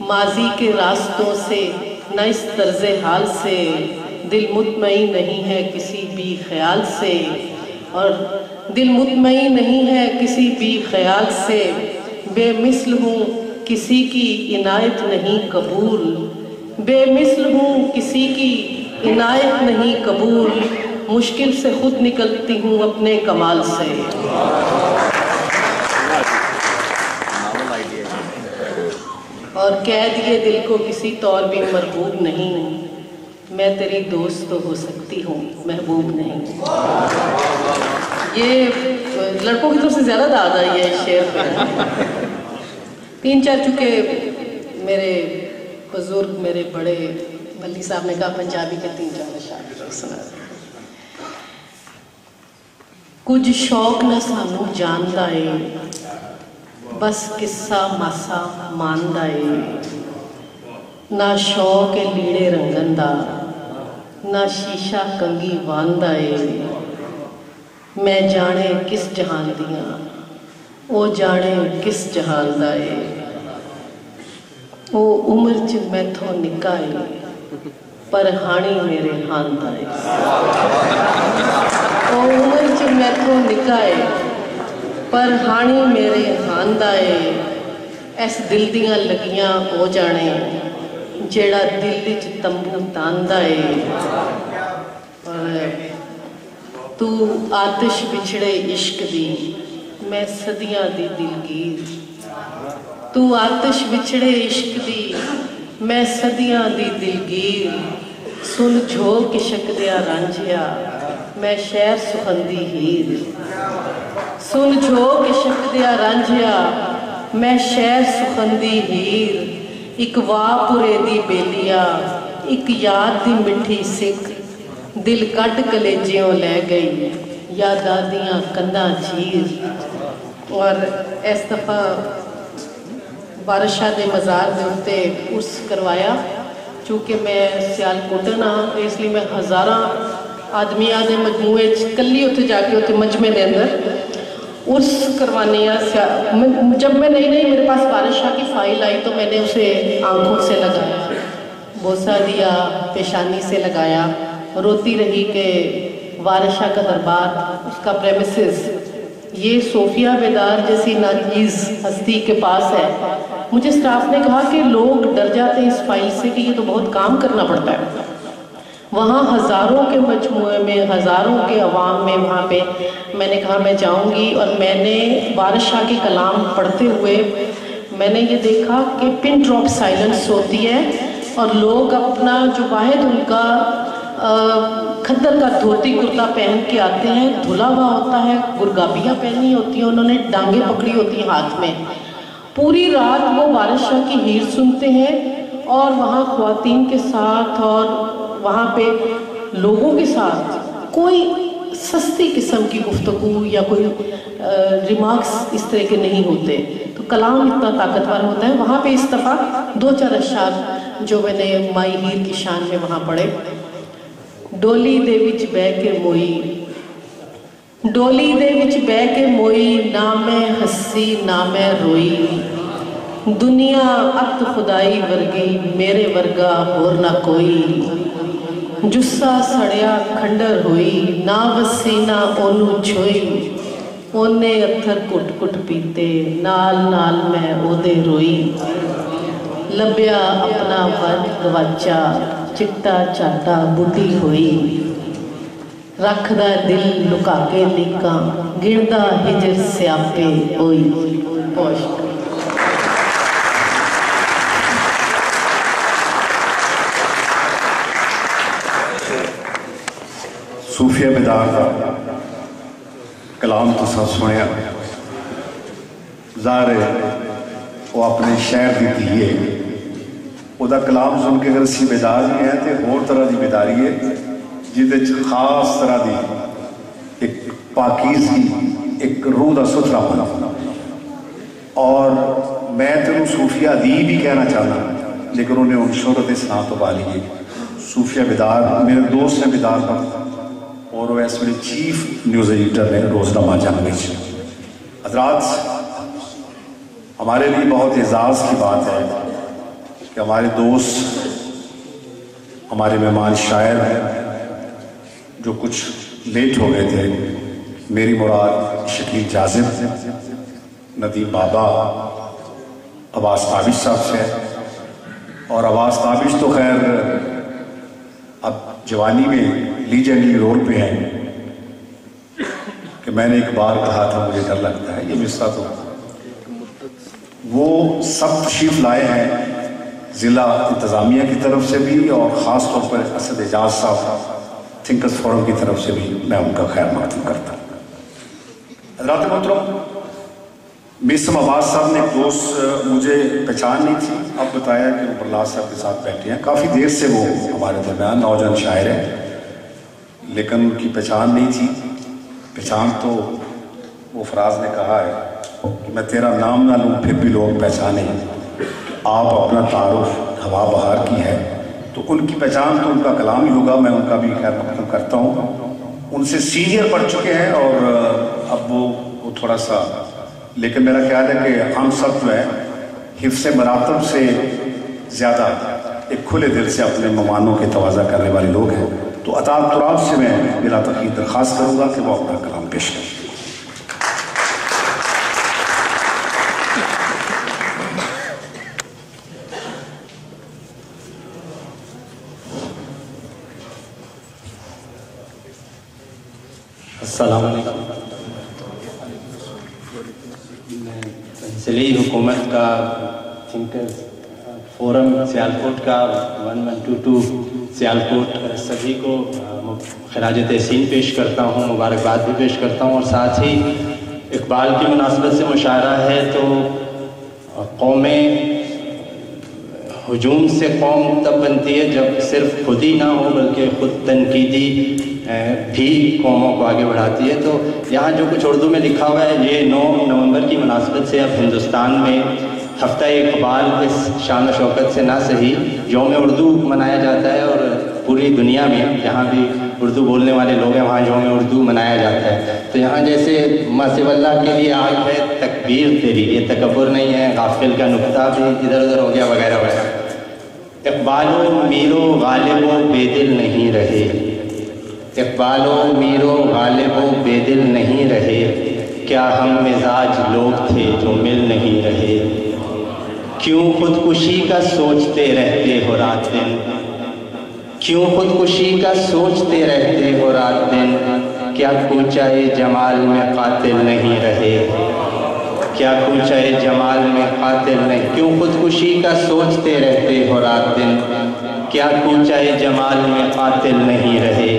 ماضی کے راستوں سے نہ اس طرز حال سے، دل مطمئن نہیں ہے کسی بھی خیال سے، اور دل مطمئن نہیں ہے کسی بھی خیال سے، بے مثل ہوں کسی کی عنایت نہیں قبول، بے مثل ہوں کسی کی عنایت نہیں قبول، مشکل سے خود نکلتی ہوں اپنے کمال سے۔ اور کہہ دیے دل کو کسی طور بھی مرغوب نہیں، میں تیری دوست تو ہو سکتی ہوں محبوب نہیں۔ یہ لڑکوں کی طرف سے زیادہ داد آئی ہے اس شعر پہ۔ تین چار چونکہ میرے بزرگ میرے بڑے بلی صاحب نے کہا پنجابی کے تین چار اشعار سنا۔ کچھ شوق نہ سانو جاندا اے، بس قصہ ماسا ماندا اے، نہ شوق اے لیڑے رنگن دا، نہ شیشہ کنگھی واندا اے، میں جانے کس جہان دیاں او جانے کس جہان دا اے، او عمر چ میتھوں نکا اے پر ہانی میرے ہان دا اے، او عمر چ میتھوں نکا اے پر ہانی میرے ہان دا اے، ایس دل دیاں لگیاں او جانے جیڑا دل وچ تمبو تاندا اے، اور تو آتش بچھڑے عشق دی میں صدیاں دی دلگیر، تو آتش بچھڑے عشق دی میں صدیاں دی دلگیر، سن جھوک عشق دیا رانجھیا میں شہر سخندی ہیر، سن جھوک عشق دیا رانجھیا میں شہر سخندی ہیر، ایک واہ پورے دی بیلیا ایک یاد دی مٹھی سکھ، دل کٹ کلیجیوں لے گئی یا دادیاں کنداں چیر۔ اور اس دفعہ وارث شاہ دے مزار دے اُتے عرس کروایا، چونکہ میں سیالکوٹن ہاں اس لیے میں ہزاراں آدمیاں دے مجموعے کلی اتنے جا کے اتنے مجمع دے اندر عرس کروانے ہیں۔ جب میں نئی میرے پاس وارث شاہ کی فائل آئی تو میں نے اسے آنکھوں سے لگایا، بوسہ دیا، پیشانی سے لگایا، روتی رہی کہ وارث شاہ کا دربار، اس کا پریمیسز یہ صوفیہ بیدار جیسی ناچیز ہستی کے پاس ہے۔ مجھے سٹاف نے کہا کہ لوگ ڈر جاتے ہیں اس فائل سے کہ یہ تو بہت کام کرنا پڑتا ہے، وہاں ہزاروں کے مجموعے میں ہزاروں کے عوام میں وہاں پہ میں نے کہا میں جاؤں گی، اور میں نے وارث شاہ کے کلام پڑھتے ہوئے میں نے یہ دیکھا کہ پن ڈراپ سائلنس ہوتی ہے، اور لوگ اپنا جو واحد ان کا کھدر کا دھوتی کرتا پہن کے آتے ہیں، دھلا ہوا ہوتا ہے، گرگابیاں پہنی ہوتی ہیں، انہوں نے ڈانگیں پکڑی ہوتی ہیں ہاتھ میں، پوری رات وہ وارث شاہ کی ہیر سنتے ہیں، اور وہاں خواتین کے ساتھ اور وہاں پہ لوگوں کے ساتھ کوئی سستی قسم کی گفتگو یا کوئی ریمارکس اس طرح کے نہیں ہوتے، تو کلام اتنا طاقتور ہوتا ہے۔ وہاں پہ اس دفعہ دو چار اشعار جو میں نے مائی ہیر کی شان میں وہاں پڑھے۔ ڈولی دے وچ بہ کے موئی، ڈولی دے وچ بہ کے موئی، نہ میں ہسی نہ میں روئی، دنیا ات خدائی ورگی میرے ورگا ہور نہ کوئی، جسا سڑیا کھنڈر ہوئی، نہ وسی نہ اونو چھوئی، اونے اتھر کٹ کٹ پیتے، نال نال میں او دے روئی، لبیا اپنا ود گواچا، چٹا چاٹا بڈھی ہوئی، رکھدا دل لکا کے لیکاں، گردا ہجر سیاپے ہوئی۔ پوش صوفیہ بیدار کا کلام تو سب سنیا، ظاہر ہے وہ اپنے شہر دی دھیے، وہ دا کلام سن کے اگر اسی بیدار نہیں ہے تو اور طرح دی بیداری ہے جہدے خاص طرح دی ایک پاکیزگی، ایک روح دا ستھرا ہونا۔ اور میں تینوں صوفیہ ادیب ہی کہنا چاہنا، لیکن انہیں ان شہرت اسلام تو پا لیے۔ صوفیہ بیدار میرے دوست ہیں بیدار پر، اور وہ اس ویلے چیف نیوز ایڈیٹر ہیں روزنامہ جنگ وچ۔ حضرات، ہمارے لیے بہت اعزاز کی بات ہے کہ ہمارے دوست، ہمارے مہمان شاعر ہیں جو کچھ لیٹ ہو گئے تھے، میری مراد شکیل جازم، ندیم بابا، عباس قابش صاحب سے، اور عباس قابش تو خیر اب جوانی میں لیجنڈلی رول پہ ہیں کہ میں نے ایک بار کہا تھا مجھے ڈر لگتا ہے، یہ مصرع تو وہ سب تشریف لائے ہیں ضلع انتظامیہ کی طرف سے بھی، اور خاص طور پر اسد اعجاز صاحب تھنکرز فورم کی طرف سے بھی میں ان کا خیر مقدم کرتا ہوں۔ حضرات محترم، میسم عباس صاحب نے ایک دوست مجھے پہچان نہیں تھی، اب بتایا کہ وہ برلاس صاحب کے ساتھ بیٹھے ہیں، کافی دیر سے وہ ہمارے درمیان نوجوان شاعر ہیں، لیکن ان کی پہچان نہیں تھی۔ پہچان تو وہ فراز نے کہا ہے کہ میں تیرا نام نہ لوں پھر بھی لوگ پہچانے، آپ اپنا تعارف ہوا بہار کی ہے، تو ان کی پہچان تو ان کا کلام ہی ہوگا، میں ان کا بھی خیر مقدم کرتا ہوں۔ ان سے سینئر پڑھ چکے ہیں اور اب وہ تھوڑا سا، لیکن میرا خیال ہے کہ ہم سب جو ہے حفظ مراتب سے زیادہ ایک کھلے دل سے اپنے مہمانوں کے تواضع کرنے والے لوگ ہیں، تو عطا تراب سے میں بلا تاخیر درخواست کروں گا کہ وہ اپنا کلام پیش کریں۔ السلام علیکم۔ ضلعی حکومت کا تھنکرز فورم سیالکوٹ کا 1122 سیالکوٹ سبھی کو خراج تحسین پیش کرتا ہوں، مبارکباد بھی پیش کرتا ہوں، اور ساتھ ہی اقبال کی مناسبت سے مشاعرہ ہے تو قومیں ہجوم سے قوم تب بنتی ہے جب صرف خود ہی نہ ہو بلکہ خود تنقیدی بھی قوموں کو آگے بڑھاتی ہے۔ تو یہاں جو کچھ اردو میں لکھا ہوا ہے، یہ 9 نومبر کی مناسبت سے اب ہندوستان میں ہفتہ اقبال اس شان و شوکت سے نہ صحیح یوم اردو منایا جاتا ہے، اور پوری دنیا میں جہاں بھی اردو بولنے والے لوگ ہیں وہاں یوم اردو منایا جاتا ہے۔ تو یہاں جیسے ماسو اللہ کے لیے آج ہے تکبیر تیری، یہ تکبر نہیں ہے، غافل کا نقطہ بھی ادھر ادھر ہو گیا وغیرہ وغیرہ۔ اقبالو میرو غالبو بے دل نہیں رہے، اقبالو میرو غالبو بے دل نہیں رہے، کیا ہم مزاج لوگ تھے جو مل نہیں رہے، کیوں خودکشی کا سوچتے رہتے ہو رات دن، کیوں خودکشی کا سوچتے رہتے ہو رات دن، کیا کوچہ جمال میں قاتل نہیں رہے، کیا کوچہ جمال میں قاتل نہیں، کیوں خودکشی کا سوچتے رہتے ہو رات دن، کیا کوچہ جمال میں قاتل نہیں رہے،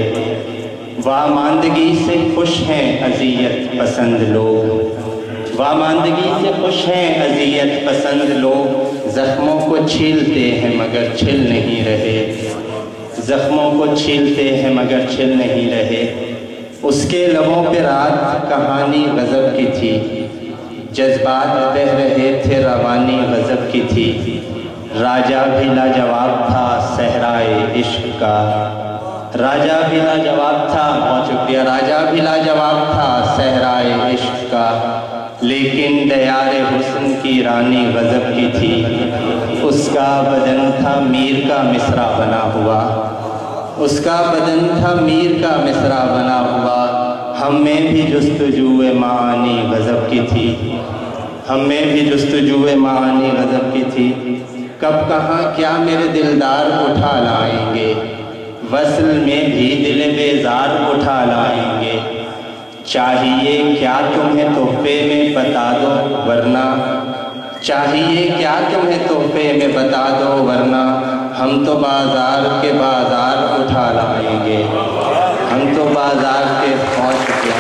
واماندگی سے خوش ہیں اذیت پسند لوگ، واماندگی سے خوش ہیں اذیت پسند لوگ، زخموں کو چھیلتے ہیں مگر چھل نہیں رہے، زخموں کو چھیلتے ہیں مگر چھل نہیں رہے، اس کے لبوں پہ رات کہانی غضب کی تھی، جذبات بہہ رہے تھے روانی غضب کی تھی، راجہ بھی لاجواب تھا صحرائے عشق کا، راجہ بھی لاجواب تھا، بہت شکریہ، راجہ بھی لاجواب تھا صحرائے عشق کا، لیکن دیار حسن کی رانی غضب کی تھی، اس کا بدن تھا میر کا مصرع بنا ہوا، اس کا بدن تھا میر کا مصرع بنا ہوا، ہم میں بھی جستجوئے معانی غضب کی تھی، ہم میں بھی جستجوئے معانی غضب کی تھی، کب کہاں کیا میرے دلدار اٹھا لائیں گے، وصل میں بھی دل بیزار اٹھا لائیں گے، چاہیے کیا تمہیں تحفے میں بتا دو ورنہ، چاہیے کیا تمہیں تحفے میں بتا دو ورنہ، ہم تو بازار کے بازار اٹھا لائیں گے، ہم تو بازار کے بہت شکریہ،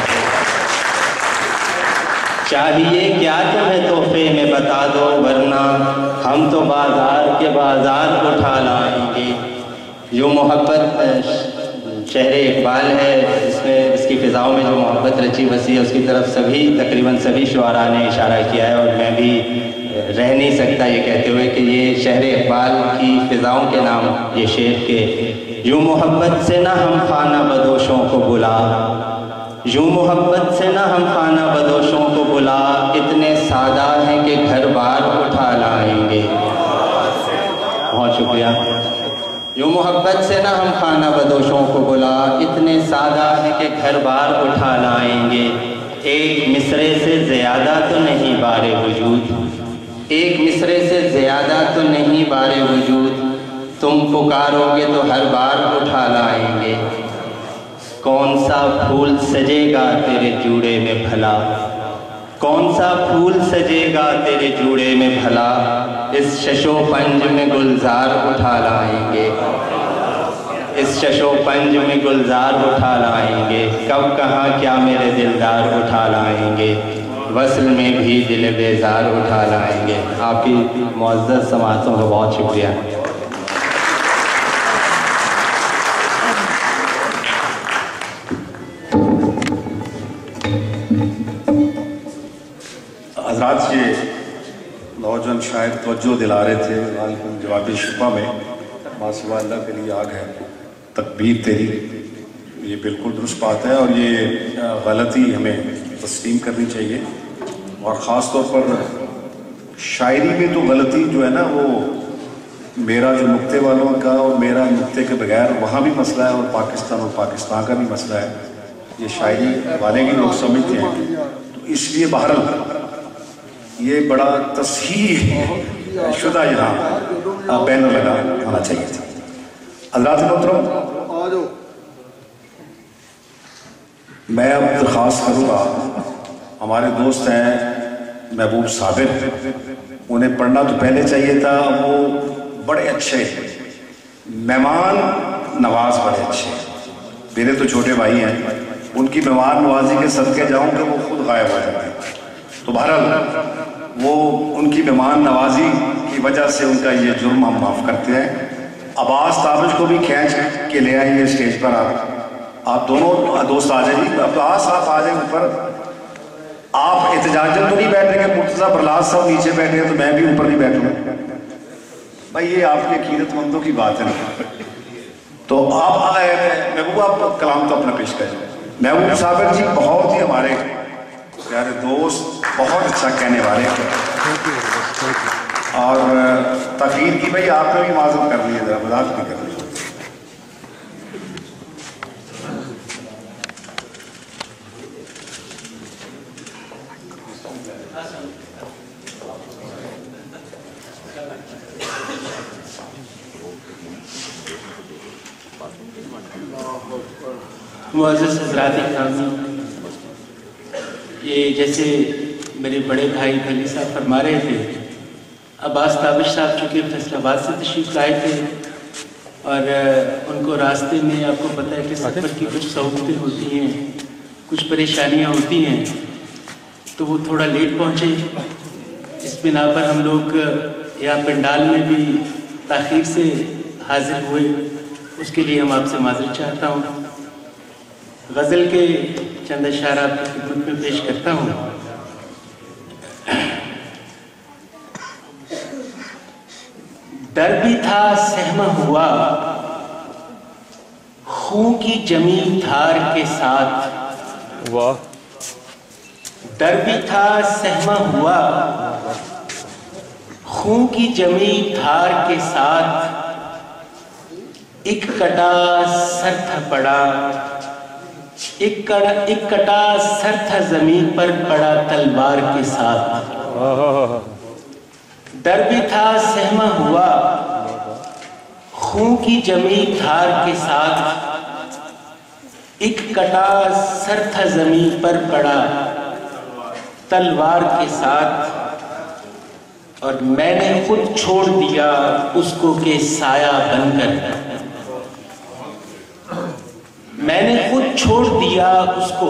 چاہیے کیا تمہیں تحفے میں بتا دو ورنہ، ہم تو بازار کے بازار اٹھا لائیں گے۔ جو محبت شہر اقبال ہے، اس کی فضاؤں میں جو محبت رچی بسی ہے، اس کی طرف تقریباً سبھی شعراء نے اشارہ کیا ہے، اور میں بھی رہ نہیں سکتا یہ کہتے ہوئے کہ یہ شہر اقبال کی فضاؤں کے نام یہ شعر کے، یوں محبت سے نہ ہم خانہ بدوشوں کو بلا، یوں محبت سے نہ ہم خانہ بدوشوں کو بلا، اتنے سادہ ہیں کہ گھر بار اٹھا لائیں گے، बहुत शुक्रिया। यूँ मोहब्बत से ना हम खाना बदोशों को बुला, इतने सादा है कि घर बार उठा लाएंगे। एक मिसरे से ज़्यादा तो नहीं बारे वजूद, एक मिसरे से ज़्यादा तो नहीं बारे वजूद, तुम पुकारोगे तो हर बार उठा लाएंगे। कौन सा फूल सजेगा तेरे जूड़े में भला, कौन सा फूल सजेगा तेरे जूड़े में भला, इस शशो पंज में गुलजार उठा लाएंगे, इस शशो पंज में गुलजार उठा लाएंगे। कब कहाँ क्या मेरे दिलदार उठा लाएंगे, वस्ल में भी दिल बेजार उठा लाएंगे। आपकी मुअज़्ज़ज़ समाअतों का बहुत शुक्रिया। हज़रात, ये नौजवान शायर तवज्जो दिला रहे थे जवाब शिफा में, मासिवा अल्लाह के लिए आग है तकबीर तेरी, ये बिल्कुल दुरुस्त बात है और ये गलती हमें तस्लीम करनी चाहिए। और ख़ास तौर पर शायरी में तो गलती जो है ना, वो मेरा जो नुक्ते वालों का और मेरा नुक्ते के बगैर वहाँ भी मसला है, और पाकिस्तान का भी मसला है, ये शायरी वाले भी लोग समझते हैं। तो इसलिए बहरहाल ये बड़ा तस्हीह शुदा यहाँ बैनर लगा होना चाहिए था। हज़रात मोहतरम, मैं अब दरख्वास्त करूँगा, हमारे दोस्त हैं महबूब साबिर, उन्हें पढ़ना तो पहले चाहिए था, वो बड़े अच्छे मेहमान नवाज, बड़े अच्छे, मेरे तो छोटे भाई हैं, उनकी मेहमान नवाजी के सदके जाऊँ कि वो खुद गायब हो जाते हैं। तो बहरहाल वो उनकी मेहमान नवाजी की वजह से उनका ये जुर्म हम माफ़ करते हैं। अब्बास ताबिश को भी खींच के ले आएंगे स्टेज पर, आप दोनों दोस्त आ जाइए, अब्बास आप आ जाए ऊपर। आप एहतजाजन तो नहीं बैठेंगे, मुर्तज़ा बरलास साहब नीचे बैठे हैं तो मैं भी ऊपर नहीं बैठूंगा भाई, ये आपके अकीदतमंदों की बात है ना। तो आप महबूब, आप कलाम तो अपना पेश करें। महबूब साबिर जी बहुत ही हमारे प्यारे दोस्त, बहुत अच्छा कहने वाले, और तक़रीर की भाई आपने भी माज़रत कर ली है, ज़रा मजाक भी कर ली। मुअज़्ज़ज़ हज़रात इकरामी, ये जैसे मेरे बड़े भाई भली साहब फरमा रहे थे, अब्बास ताबिश साहब चूँकि फैसलाबाद से तशरीफ़ लाए थे और उनको रास्ते में आपको पता है कि सफ़र की कुछ सहूलतें होती हैं, कुछ परेशानियाँ होती हैं, तो वो थोड़ा लेट पहुँचे। इस बिना पर हम लोग यहाँ पंडाल में भी ताख़ीर से हाजिर हुए, उसके लिए हम आपसे माज़रत चाहता हूँ। गज़ल के चंद अशार आपकी खिदमत में पेश करता हूँ। डर भी था सहमा हुआ खून की जमी धार के साथ, वाह। डर भी था सहमा हुआ खून की जमी धार के साथ, एक कटा सर था पड़ा, एक कटा सर था जमीन पर पड़ा तलवार के साथ। डर भी था सहमा हुआ खून की जमी धार के साथ, एक कटा सर था जमीन पर पड़ा तलवार के साथ, और मैंने खुद छोड़ दिया उसको के साया बनकर, मैंने खुद छोड़ दिया उसको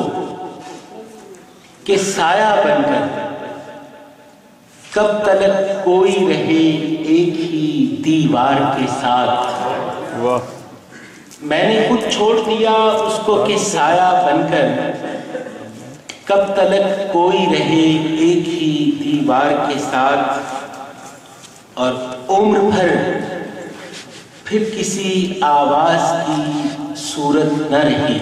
कि साया बनकर, कब तलक कोई रहे एक ही दीवार के साथ। वाह। मैंने खुद छोड़ दिया उसको कि साया बनकर, कब तलक कोई रहे एक ही दीवार के साथ, और उम्र भर फिर किसी आवाज की सूरत न रही।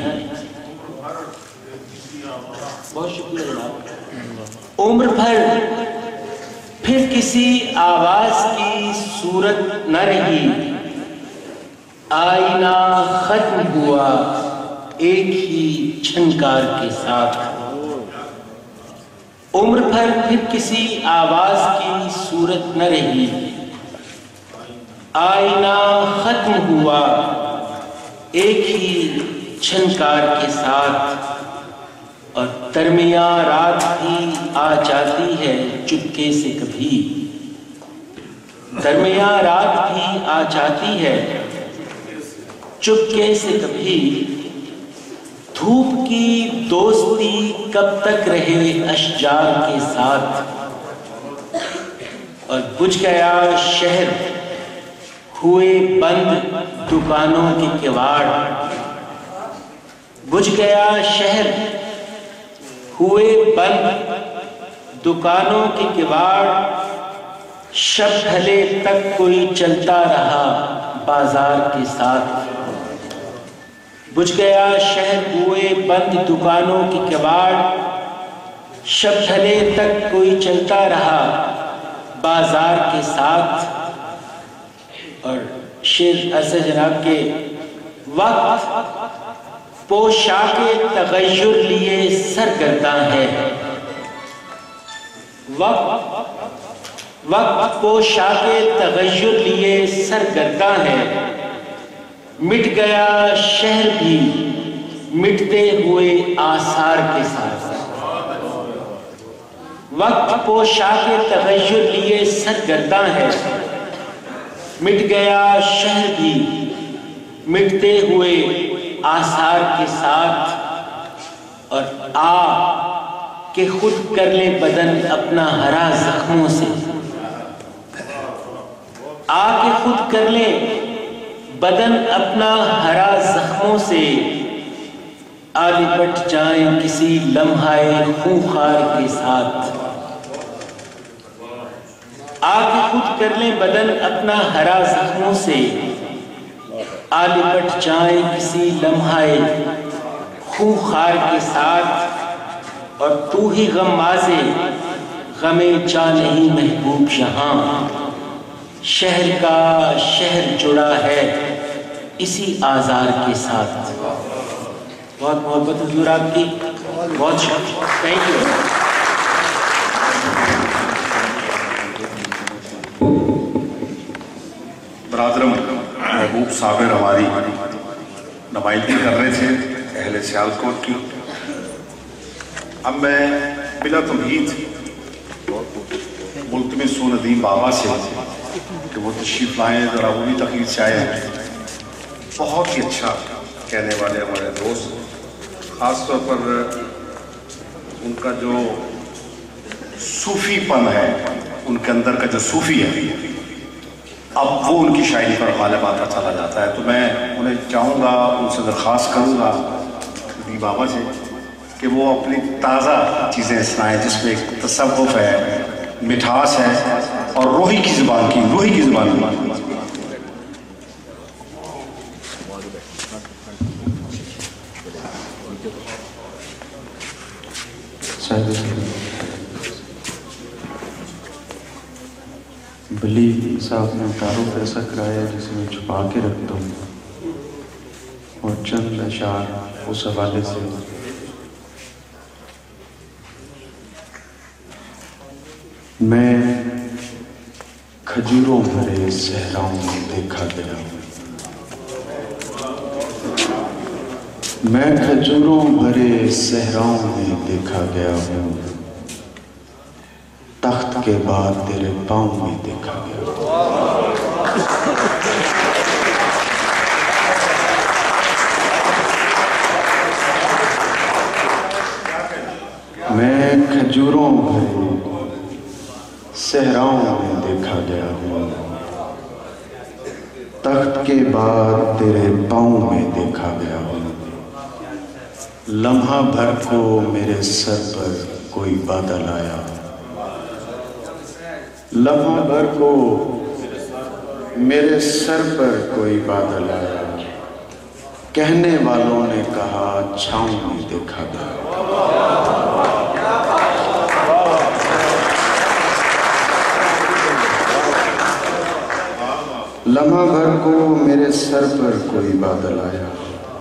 बहुत शुक्रिया जनाब। उम्र भर फिर پھر کسی آواز کی صورت نہ رہی، آئینہ ختم ہوا ایک ہی چھنکار کے ساتھ۔ عمر بھر پھر کسی آواز کی صورت نہ رہی، آئینہ ختم ہوا ایک ہی چھنکار کے ساتھ، اور درمیان رات بھی آ جاتی ہے چپکے سے کبھی، درمیان رات بھی آ جاتی ہے چپکے سے کبھی، دھوپ کی دوستی کب تک رہے اشجار کے ساتھ، اور بجھ گیا شہر ہوئے بند دکانوں کے کواڑ، بجھ گیا شہر ہوئے بند دکانوں کے کواڑ، شب ڈھلے تک کوئی چلتا رہا بازار کے ساتھ، بجھ گیا شہر ہوئے بند دکانوں کے کواڑ، شب ڈھلے تک کوئی چلتا رہا بازار کے ساتھ۔ اور شعر عرض جناب کے وقت پوشاک تغیر لیے سرگرداں ہے، وقت پوشاک تغیر لیے سرگرداں ہے، مٹ گیا شہر بھی مٹتے ہوئے آثار کے ساتھ، وقت پوشاک تغیر لیے سرگرداں ہے، مٹ گیا شہر بھی مٹتے ہوئے آثار کے ساتھ، اور آ کہ خود کر لے بدن اپنا ہرا زخموں سے، آ کہ خود کر لے بدن اپنا ہرا زخموں سے، آ لپٹ جائیں کسی لمحہ خونخوار کے ساتھ، آ کے خود کر لیں بدن اپنا ہرا زخموں سے، آ لپٹ جائیں کسی لمحہ خونخوار کے ساتھ، اور تو ہی غمازے غم جا نہیں محبوب یہاں، شہر کا شہر جڑا ہے اسی آزار کے ساتھ۔ بہت محبت حضور آپ کی، بہت شکریہ، تھینک یو۔ برادرم محبوب صابر ہماری نمائندگی کر رہے تھے اہل سیالکوٹ کی۔ اب میں بلا تمہید ملتمس ہوں ندیم بابا سے کہ وہ تشریف لائیں، ذرا وہ بھی تقریر سے آئے ہیں۔ بہت ہی اچھا کہنے والے ہمارے دوست، خاص طور پر ان کا جو صوفی پن ہے، ان کے اندر کا جو صوفی ہے، اب وہ ان کی شاعری پر غالب آتا چلا جاتا ہے۔ تو میں انہیں چاہوں گا، ان سے درخواست کروں گا ندیم بابا سے کہ وہ اپنی تازہ چیزیں سنائیں، جس میں ایک تصوف ہے، مٹھاس ہے، اور روحی کی زبان کی بلی صاحب نے تعارف ایسا کرایا جسے میں چھپا کے رکھتا ہوں، اور چند اشعار اس حوالے سے۔ میں کھجوروں بھرے صحراؤں میں دیکھا گیا ہوں، میں کھجوروں بھرے صحراؤں میں دیکھا گیا ہوں، تخت کے بعد تیرے پاؤں میں دیکھا گیا ہوں۔ میں کھجوروں بھرے صحراؤں میں دیکھا گیا ہوں، تخت کے بعد تیرے پاؤں میں دیکھا گیا ہوں، لمحہ بھر کو میرے سر پر کوئی بادل آیا، لمحہ بھر کو میرے سر پر کوئی بادل آیا، کہنے والوں نے کہا چھاؤں میں دیکھا گیا۔ لمحہ بھر کو میرے سر پر کوئی بادل آیا،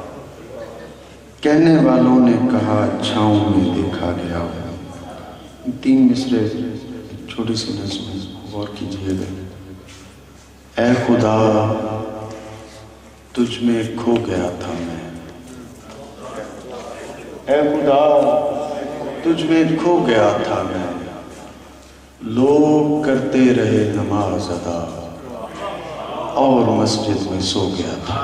کہنے والوں نے کہا چھاؤں میں دیکھا گیا۔ 3 مصرے چھوٹی سی نظم ہے، غور کیجئے گا۔ اے خدا تجھ میں کھو گیا تھا میں، اے خدا تجھ میں کھو گیا تھا میں، لوگ کرتے رہے نماز ادا اور مسجد میں سو گیا تھا۔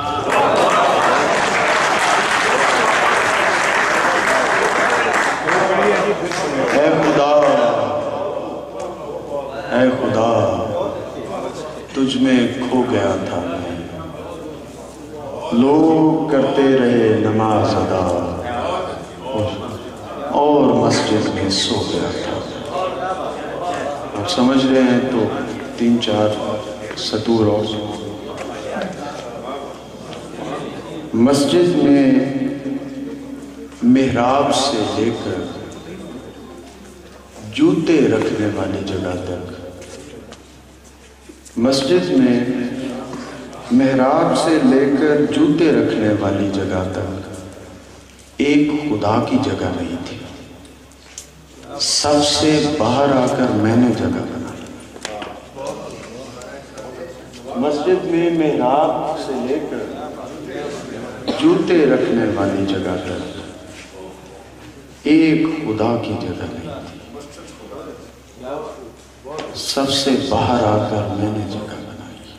اے خدا اے خدا تجھ میں کھو گیا تھا میں، لوگ کرتے رہے نماز ادا اور مسجد میں سو گیا تھا۔ آپ سمجھ رہے ہیں تو 3-4 سطور اور مسجد میں محراب سے لے کر جوتے رکھنے والی جگہ تک، مسجد میں محراب سے لے کر جوتے رکھنے والی جگہ تک ایک خدا کی جگہ نہیں تھی۔ سب سے باہر آ کر میں نے جگہ بنائی۔ مسجد میں محراب سے لے کر جوتے رکھنے والی جگہ تک ایک خدا کی جگہ نہیں تھی۔ سب سے باہر آ کر میں نے جگہ بنائی۔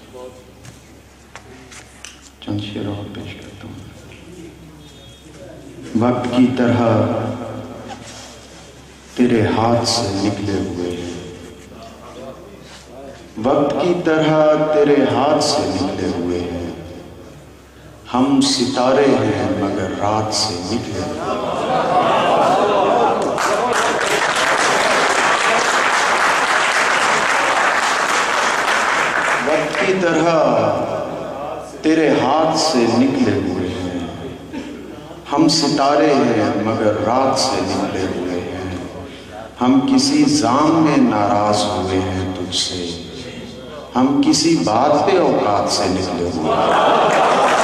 چند شعر اور پیش کرتا ہوں۔ وقت کی طرح تیرے ہاتھ سے نکلے ہوئے ہیں، وقت کی طرح تیرے ہاتھ سے نکلے ہوئے ہیں، ہم ستارے ہیں مگر رات سے نکلے ہوئے ہیں۔ وقت کی طرح تیرے ہاتھ سے نکلے ہوئے ہیں، ہم ستارے ہیں مگر رات سے نکلے ہوئے ہیں، ہم کسی زام میں ناراض ہوئے ہیں تجھ سے، ہم کسی بات پہ اوقات سے نکلے ہوئے ہیں،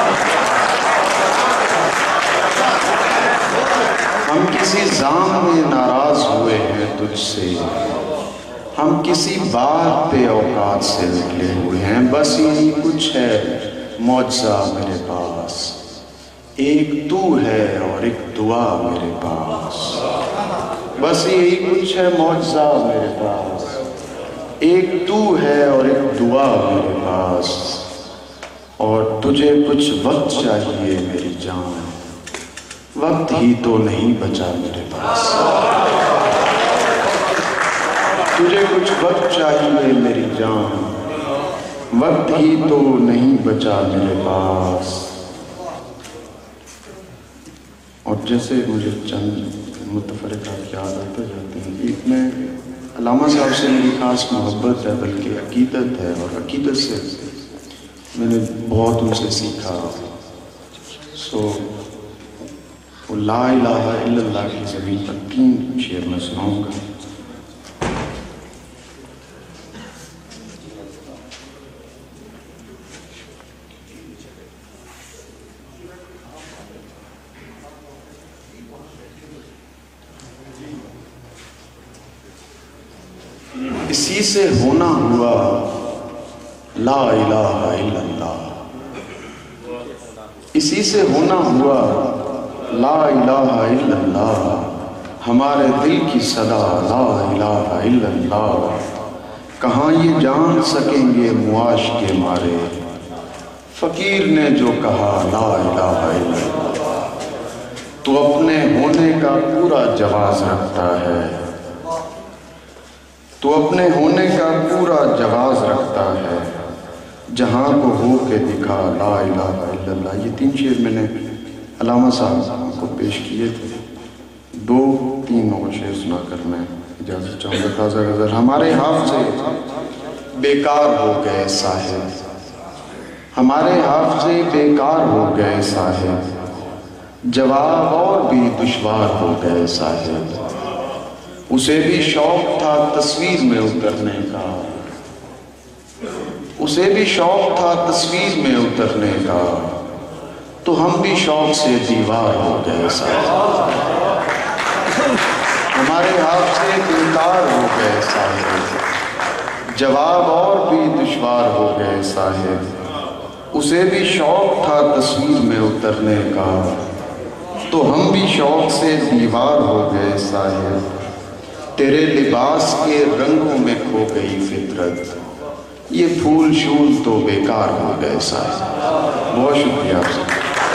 ہم کسی زام میں ناراض ہوئے ہیں تجھ سے، ہم کسی بات پہ اوقات سے نکلے ہوئے ہیں۔ بس یہی کچھ ہے معجزہ میرے پاس، ایک تو ہے اور ایک دعا میرے پاس۔ بس یہی کچھ ہے معجزہ میرے پاس، ایک تو ہے اور ایک دعا میرے پاس، اور تجھے کچھ وقت چاہیے میری جان، وقت ہی تو نہیں بچا میرے پاس۔ تجھے کچھ وقت چاہیے میری جان، وقت ہی تو نہیں بچا میرے پاس۔ اور جیسے مجھے چند متفرقات یاد آتے جاتے ہیں، ایک میں علامہ صاحب سے میری خاص محبت ہے، بلکہ عقیدت ہے، اور عقیدت سے میں نے بہت ان سے سیکھا۔ وہ لا الہ الا اللہ کی زمین پر 3 شعر میں سناؤں گا۔ اسی سے ہونا ہوا لا الہ الا اللہ، اسی سے ہونا ہوا لا الہ الا اللہ، ہمارے دل کی صدا لا الہ الا اللہ، کہاں یہ جان سکیں گے معاش کے مارے، فقیر نے جو کہا لا الہ الا اللہ، تو اپنے ہونے کا پورا جواز رکھتا ہے، تو اپنے ہونے کا پورا جواز رکھتا ہے، جہاں کو ہو کے دکھا لا الہ الا اللہ۔ یہ 3 شعر میں نے علامہ صاحب کو پیش کیے تھے، 2-3 اور شعر سنا کر میں اجازت چاہوں گا۔ تازہ غزل۔ ہمارے حافظے بیکار ہو گئے صاحب، ہمارے حافظے بیکار ہو گئے صاحب، جواب اور بھی دشوار ہو گئے صاحب، اسے بھی شوق تھا تصویر میں اترنے کا، اسے بھی شوق تھا تصویر میں اترنے کا، تو ہم بھی شوق سے دیوار ہو گئے صاحب، ہمارے ہاتھ سے انکار ہو گئے صاحب، جواب اور بھی دشوار ہو گئے صاحب، اسے بھی شوق تھا تصویر میں اترنے کا، تو ہم بھی شوق سے دیوار ہو گئے صاحب، تیرے لباس کے رنگوں میں کھو گئی فطرت، یہ پھول شول تو بیکار ہو گئے صاحب۔ بہت شکریہ آپ سے۔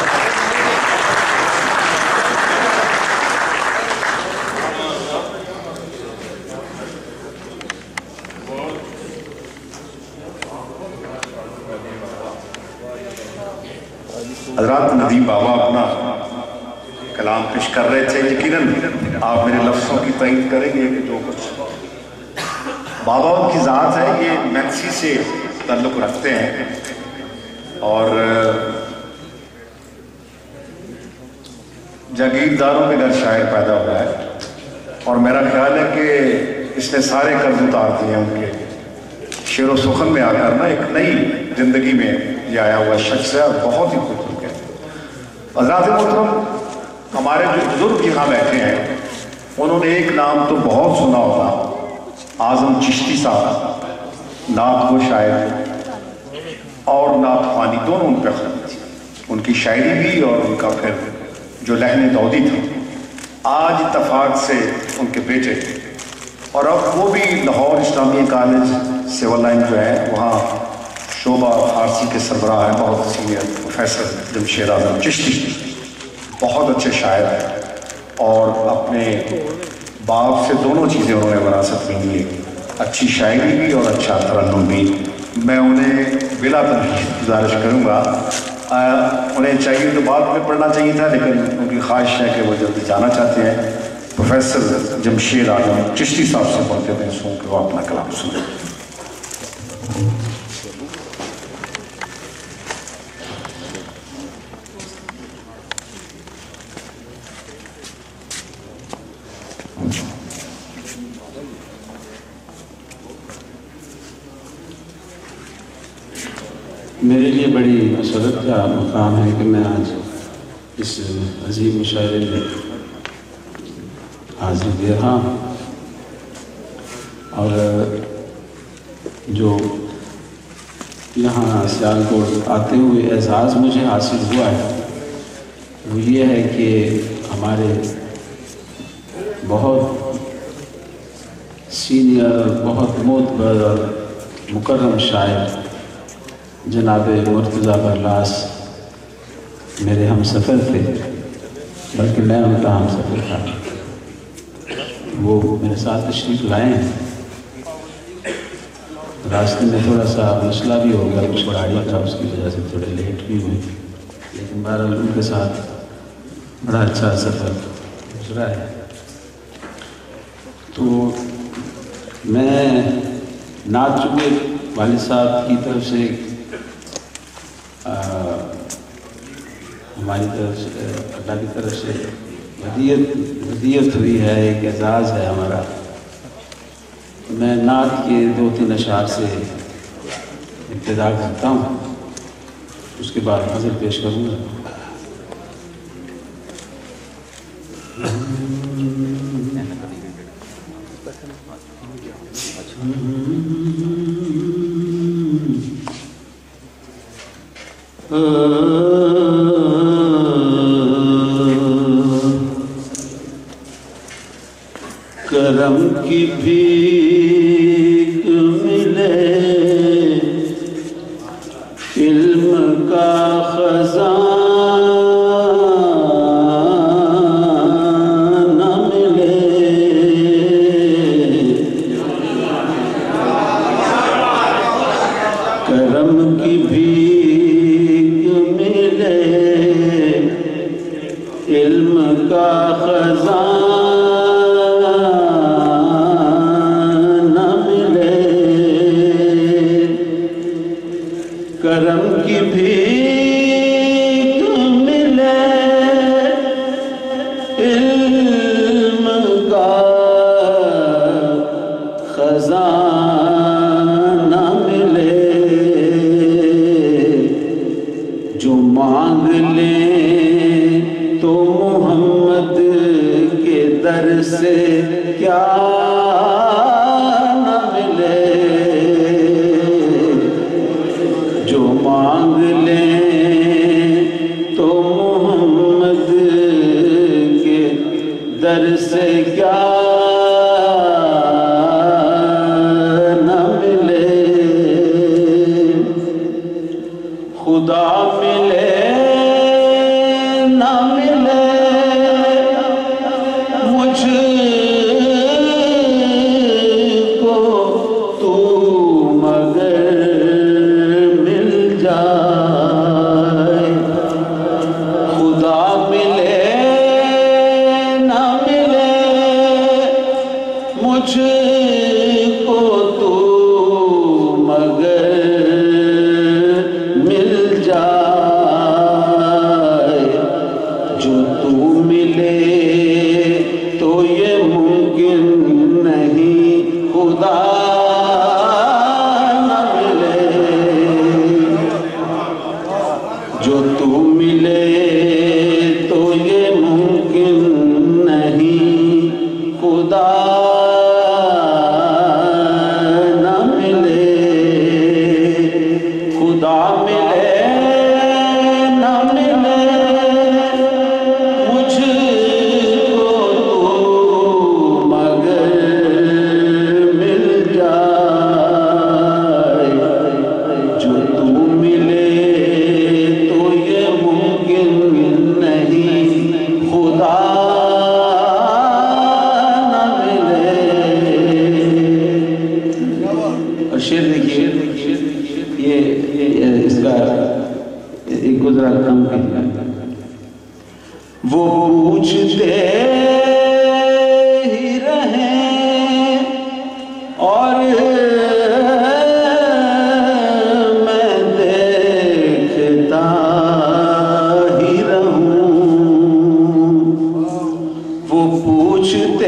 حضرات، ندیم بابا اپنا کلام پیش کر رہے تھے، یقیناً آپ میرے لفظوں کی تائید کریں گے کہ جو کچھ بابا ان کی ذات ہے یہ میکسی سے تعلق رکھتے ہیں، اور جاگیرداروں کے گھر شاعر پیدا ہوا ہے، اور میرا خیال ہے کہ اس نے سارے قرض اتار دیے ان کے شعر و سخن میں آ کر نا، ایک نئی زندگی میں یہ آیا ہوا شخص ہے، اور بہت ہی خوبصورت ہے۔ حضرات محترم، ہمارے جو بزرگ یہاں بیٹھے ہیں انہوں نے ایک نام تو بہت سنا ہوگا، اعظم چشتی صاحب، نعت کو شاعر اور نعت خوانی دونوں ان پہ خرید تھی، ان کی شاعری بھی اور ان کا پھر جو لحن دودی تھا۔ آج اتفاق سے ان کے بیٹے اور اب وہ بھی Lahore Islamia college civil line جو ہے وہاں شعبہ فارسی کے سربراہ ہیں، بہت سینئر پروفیسر جمشید اعظم چشتی، بہت اچھے شاعر ہیں، اور اپنے باپ سے دونوں چیزیں انہوں نے وراثت میں لی، اچھی شاعری بھی اور اچھا ترنم بھی۔ میں انہیں بلا تنقید گزارش کروں گا، انہیں چاہیے تو بعد میں پڑھنا چاہیے تھا، لیکن ان کی خواہش ہے کہ وہ جلدی جانا چاہتے ہیں۔ پروفیسر جمشید اعظم چشتی صاحب سے پڑھتے ہیں سن کہ وہ اپنا کلام سنیں۔ میرے لیے بڑی مسرت کا مقام ہے کہ میں آج اس عظیم مشاعرے میں حاضر دے رہا ہوں، اور جو یہاں سیالکوٹ آتے ہوئے اعزاز مجھے حاصل ہوا ہے وہ یہ ہے کہ ہمارے بہت سینئر، بہت معتبر اور مکرم شاعر جناب مرتضیٰ برلاس میرے ہم سفر تھے، بلکہ میں ان کا ہم سفر تھا۔ وہ میرے ساتھ تشریف لائے ہیں، راستے میں تھوڑا سا مسئلہ بھی ہو گیا کچھ گاڑی کا، اس کی وجہ سے تھوڑے لیٹ بھی ہوئے، لیکن بہرحال ان کے ساتھ بڑا اچھا سفر گزرا ہے۔ تو میں نعت چونکہ والد صاحب کی طرف سے ہماری طرف سے، اللہ کی طرف سے ہدیت ہوئی ہے، ایک اعزاز ہے ہمارا، میں نعت کے 2-3 اشعار سے ابتدا کرتا ہوں، اس کے بعد غزل پیش کروں گا۔ کرم کی بھیک ملے، علم کا خزانہ ملے، کرم کی بھیک ملے، علم کا خزانہ کرم کی بھیک ملے، علم کا خزانہ ملے، جو مانگ لیں تو محمد کے در سے کیا نہ ملے، جو مانگ لیں تو محمد کے در سے کیا نہ ملے، خدا ملے نہ ملے مجھ کو تو مگر مل جائے، خدا ملے نہ ملے مجھ کو تو مگر مل جائے، جو تو ملے تو یہ ممکن نہیں خدا نہ ملے، جو تو ملے تو یہ ممکن نہیں خدا نہ ملے، خدا ملے نہ ملے مجھ کو تو مگر مل جائے، جو تو ملے تو یہ ممکن نہیں خدا نہ ملے۔ اور شعر دیکھیے، یہ اس کا ایک گزرا کم کہنا، وہ پوچھتے ہی رہیں اور میں دیکھتا ہی رہوں، وہ پوچھتے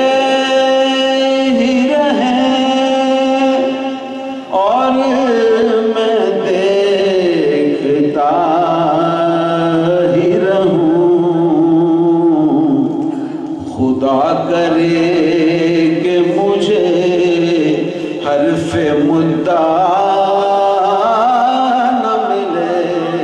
ہی رہیں اور میں دیکھتا ہی رہوں، خدا کرے کہ مجھے حرف مدعا نہ ملے،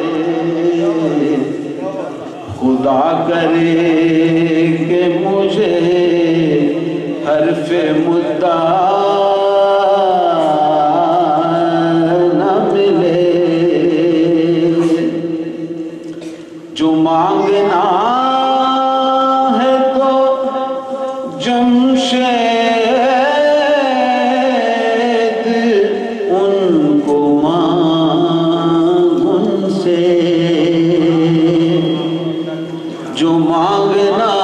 خدا کرے کہ مجھے حرف مدعا نہ ملے، جو مانگنا ہے تو جمشید ان کو مانگ ان سے، جو مانگنا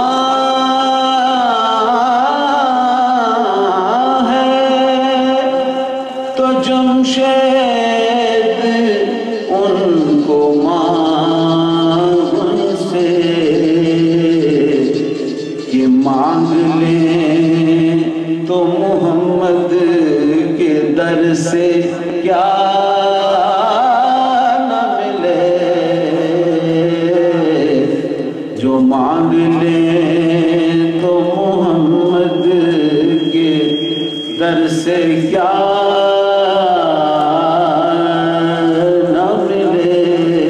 ہے تو جمشید ان کو مانگ ان سے، کہ مانگ لیں تو محمد کے در سے کیا نہ ملے، جو مانگ لیں تو محمد کے در سے کیا نہ ملے،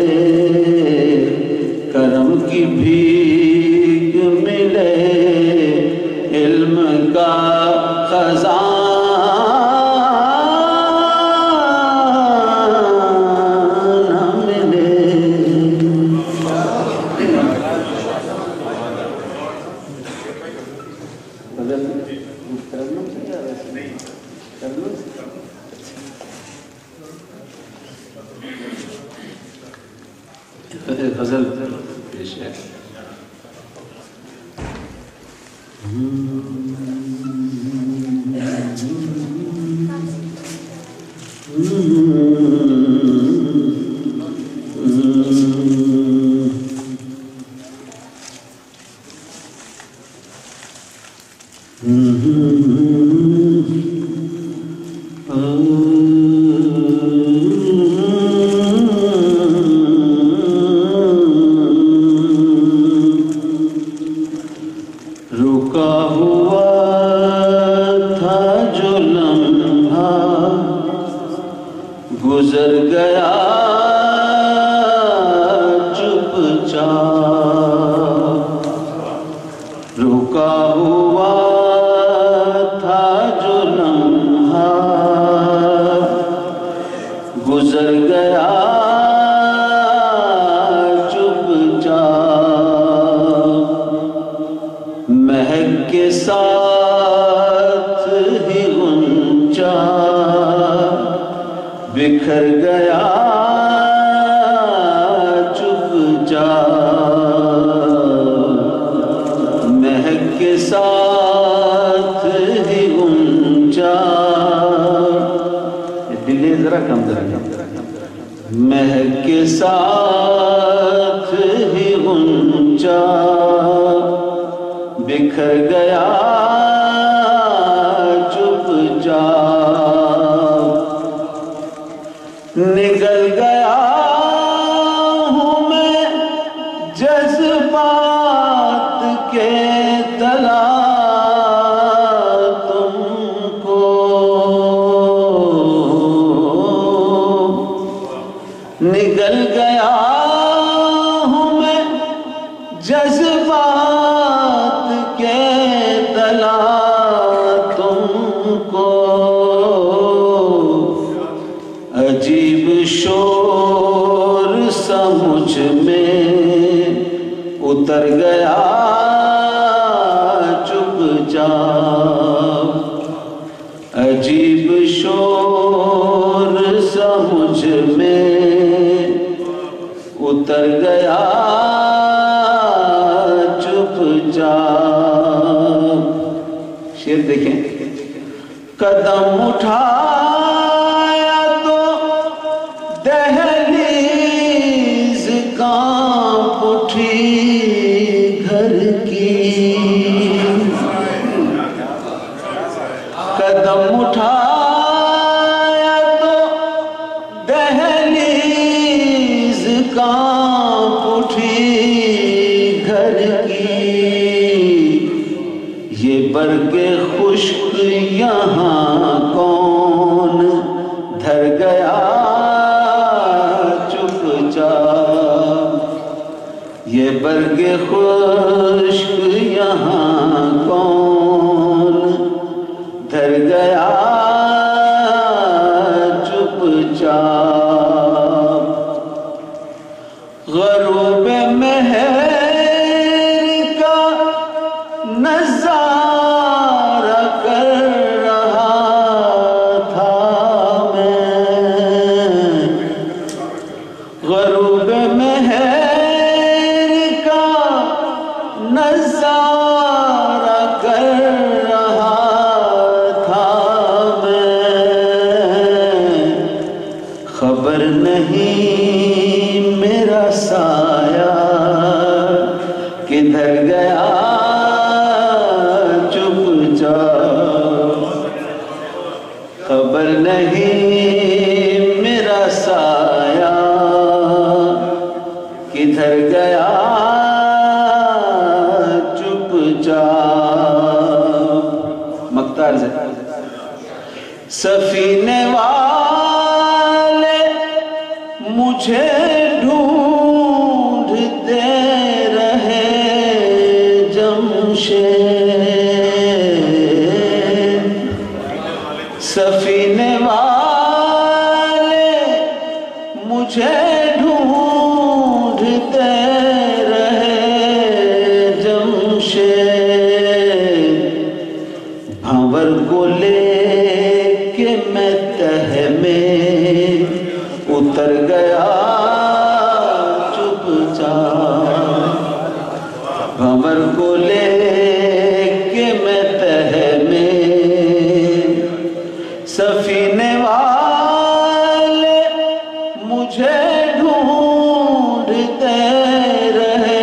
کرم کی بھیک ملے علم کا خزانہ ملے۔ غزل پیش ہے، کے ساتھ ہی غنچہ بکھر گیا چپ چاپ، نگل گیا ہوں میں جذبات کے تلا تم کو، نگل گیا ہوں میں جذبات کے تلا تم کو، عجیب شور سا مجھ میں اتر گیا چپ چاپ، عجیب شور سا مجھ میں اتر گیا چپ چاپ۔ شعر دیکھیں، قدم اٹھایا تو دہلیز کانپ اٹھی گھر کی، قدم اٹھایا تو دہلیز کانپ اٹھی گھر کی، یہ برگ خشک یہاں کون دھر گیا چپ چاپ، یہ برگ خشک یہاں کون دھر گیا چپ چاپ، غروب مہر کا نظارہ کر رہا تھا میں، غروب مہر کا نظارہ کر رہا تھا میں، خبر نہیں میرا سایہ کدھر گیا چپ چاپ، خبر نہیں میرا سایہ کدھر گیا چپ چاپ۔ مقطع سے سفینے والے مجھے ڈھونڈتے رہے جمشید، سفینے والے مجھے ڈھونڈتے رہے جمشید، بھنور کو لے کے میں تہ میں اتر گیا چپ چاپ، بھنور کو لے کے میں تہ میں، سفینے والے مجھے ڈھونڈتے رہے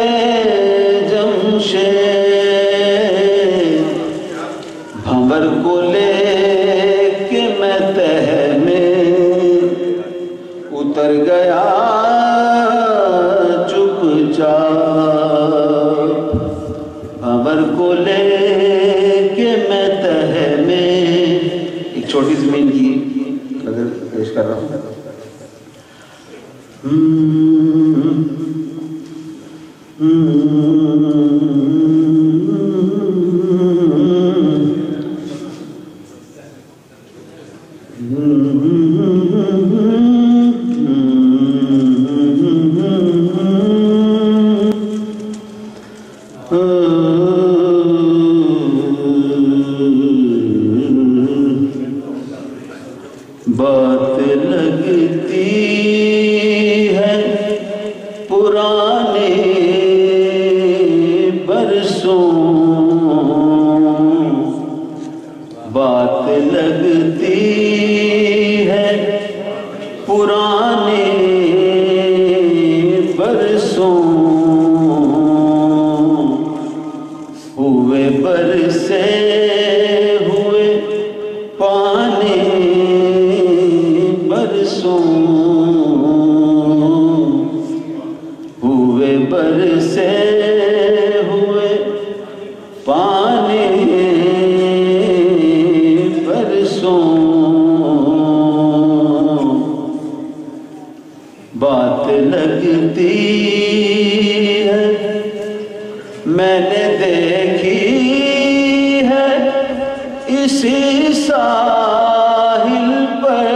جمشید، بھنور کو لے کے میں تہ میں اتر گیا چپ چاپ، بھنور کو لے کے میں تہ میں، ایک چھوٹی زمین کی نظر پیش کر رہا ہوں۔ بات لگتی ہے پرانے بات لگتی ہے میں نے دیکھی ہے اسی ساحل پر،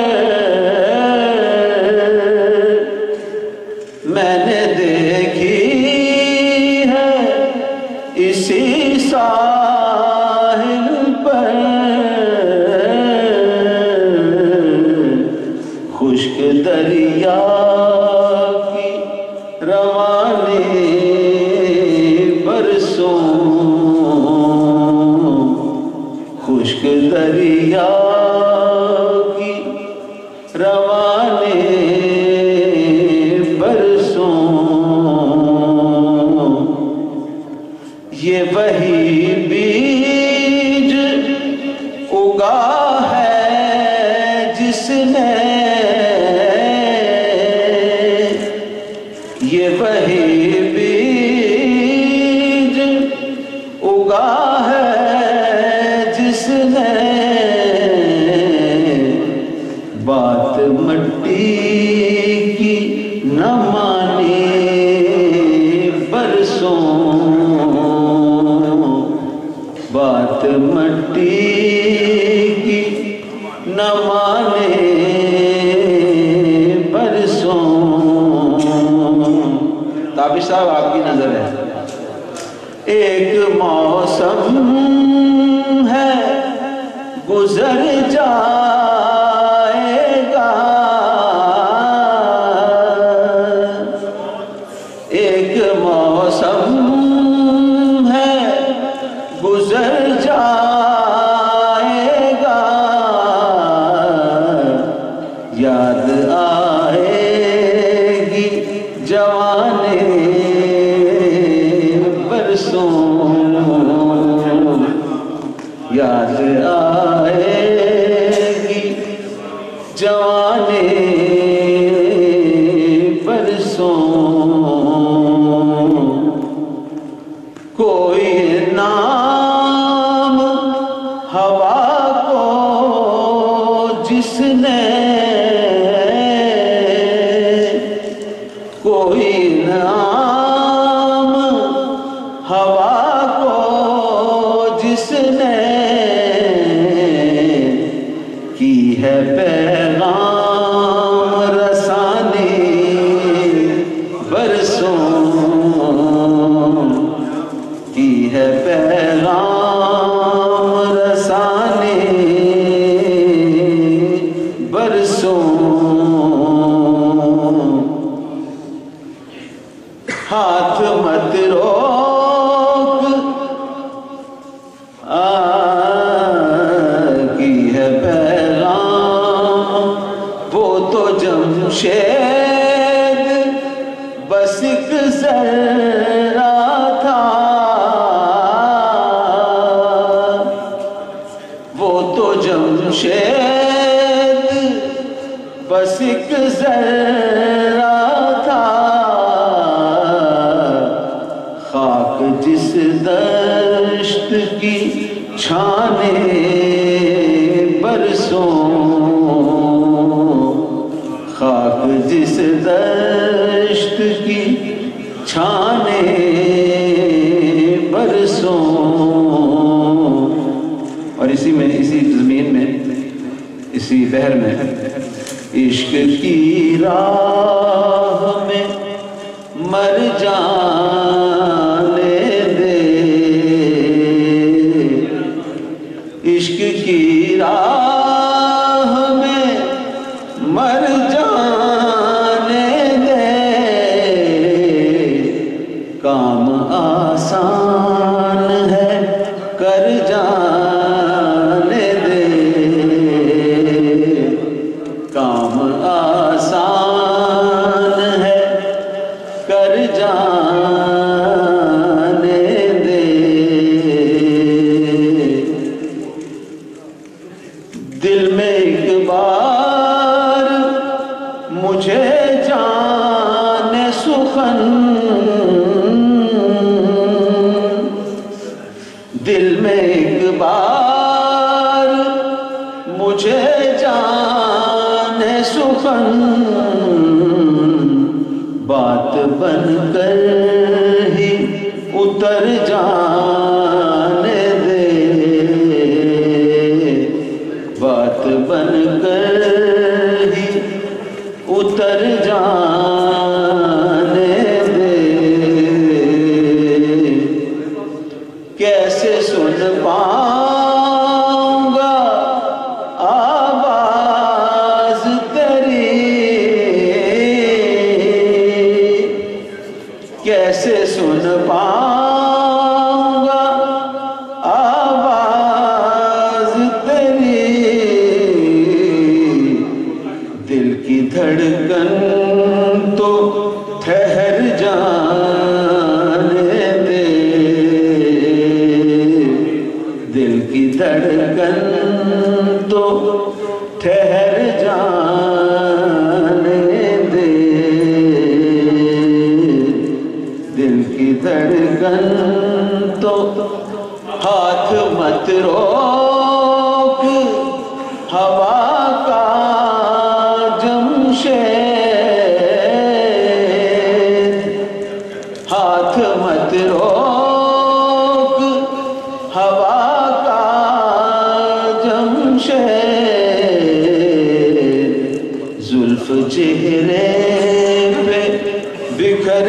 میں نے دیکھی ہے اسی ساحل پر، خشک دریا کی روانی برسوں، خشک دریا کی روانی برسوں، یہ وہی بیج اگا ہے جس نے، یہ وہی بیج اگا ہے جس نے، بات مٹی کی نہ مانی برسوں، بات مٹی کی نہ مانے برسوں۔ تابش صاحب آپ کی نظر ہے، ایک موسم ہے گزر جائے گا، ایک موسم ہے گزر جائے گا، یاد آئے گی جوانے برسوں، یاد آئے گی جوانے برسوں، کوئی نام ہوا کو جس نے، کوئی نام ہوا کو جس نے کی ہے پیغام رسانی برسوں، کی ہے پیغام رسانی برسوں، ہاتھ مت روک کی ہے پیغام، وہ تو جمشید بس ایک ذرہ تھا، وہ تو جمشید بس ایک ذرہ تھا، خاک جس دشت کی چھانے برسوں، خاک جس دشت کی چھانے برسوں، اور اسی میں، اسی زمین میں، اسی بحر میں عشق کی راہ میں مر جانے دے، عشق کی راہ میں مر جانے دے، کام آسان ہے کر جانے دے، کام آسان ہے کر جانے دے، دل میں ایک بار مجھے جانے سخن، دل میں ایک بار مجھے جانے سخن، بن کر ہی اتر جانے دے، بات بن کر ہی اتر جانے دے، کیسے سن پاؤں گا آواز تیری، کیسے سن پاؤں گا آواز تیری، دل کی دھڑکن تو ٹھہر جانے دے، دل کی دھڑکن تو ٹھہر جانے دے، دل کی دھڑکن تو ہاتھ مت روک ہوا کا جمشید، ہاتھ مت روک ہوا کا جمشید، زلف چہرے پہ بکھر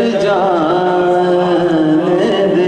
جانے دے۔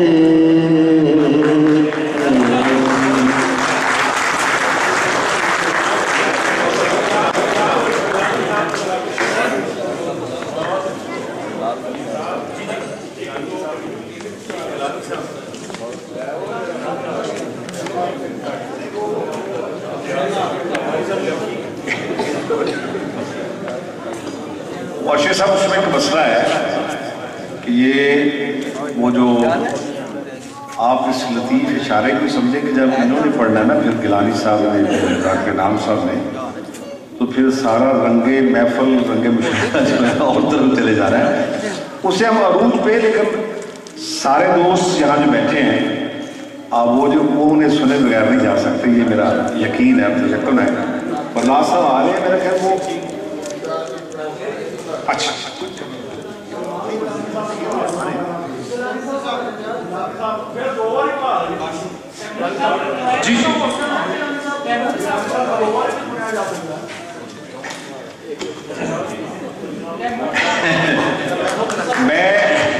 واشی صاحب اس میں ایک مسئلہ ہے کہ یہ وہ جو آپ اس لطیف اشارے کو سمجھیں کہ جب انہوں نے پڑھنا ہے نا پھر گیلانی صاحب نے ذاکر نام صاحب نے، تو پھر سارا رنگ محفل رنگ مشاہدہ جو ہے اور طرف چلے جا رہا ہے، اسے ہم عروج پہ، لیکن سارے دوست یہاں جو بیٹھے ہیں آپ وہ انہیں سنے بغیر نہیں جا سکتے، یہ میرا یقین ہے، یقین ہے۔ پرلاز صاحب آ رہے ہیں میرا خیال وہ اچھا جی میں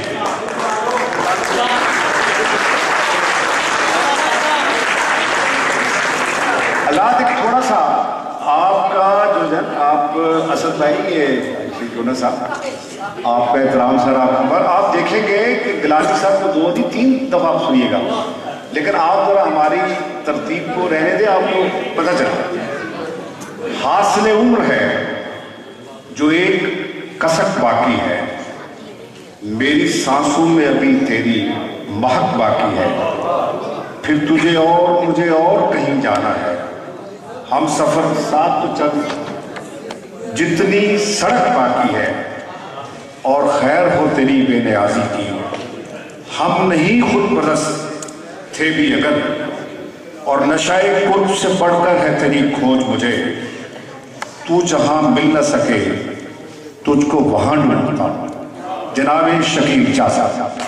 اللہ دیکھ تھوڑا سا آپ کا جو ہے آپ اسد بھائی یہ صاحب آپ کا احترام سر آپ دیکھیں گے کہ گیلانی صاحب کو 2 نہیں 3 دفعہ آپ سنیے گا، لیکن آپ ذرا ہماری ترتیب کو رہنے دیں، آپ کو پتہ چلے حاصل عمر ہے جو ایک کسک باقی ہے، میری سانسوں میں ابھی تیری مہک باقی ہے، پھر تجھے اور مجھے اور کہیں جانا ہے، ہم سفر ساتھ تو چل، جتنی سڑک باقی ہے اور خیر ہو تیری بے نیازی کی، ہم نہیں خود پرست تھے بھی اگر، اور نشہ قرب سے بڑھ کر ہے تیری کھوج مجھے، تو جہاں مل نہ سکے تجھ کو وہاں ڈھونڈتا، جناب شکیل چاسا۔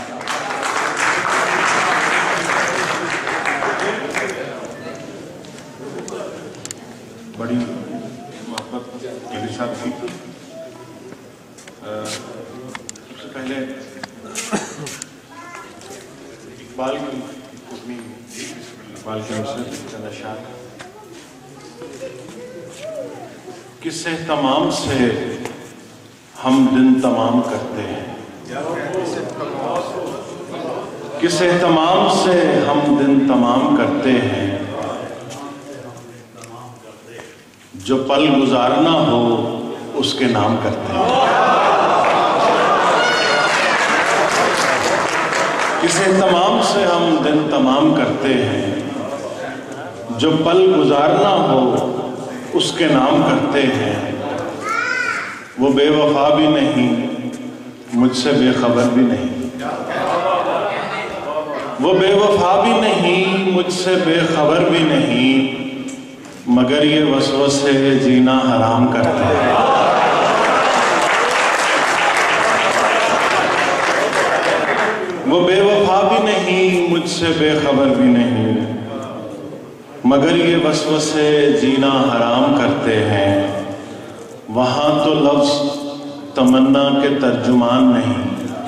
بڑی محبت علی صاحب کی، سب سے پہلے اقبال کی چند اشعار، کس اہتمام سے ہم دن تمام کرتے ہیں، کس اہتمام سے ہم دن تمام کرتے ہیں، جو پل گزارنا ہو اس کے نام کرتے ہیں، کس اہتمام سے ہم دن تمام کرتے ہیں، جو پل گزارنا ہو اس کے نام کرتے ہیں، وہ بے وفا بھی نہیں مجھ سے بے خبر بھی نہیں، وہ بے وفا بھی نہیں مجھ سے بے خبر بھی نہیں، مگر یہ وسوسے جینا حرام کرتے ہیں، وہ بے وفا بھی نہیں، مجھ سے بے خبر بھی نہیں، مگر یہ وسوسے جینا حرام کرتے ہیں۔ وہاں تو لفظ تمنا کے ترجمان نہیں،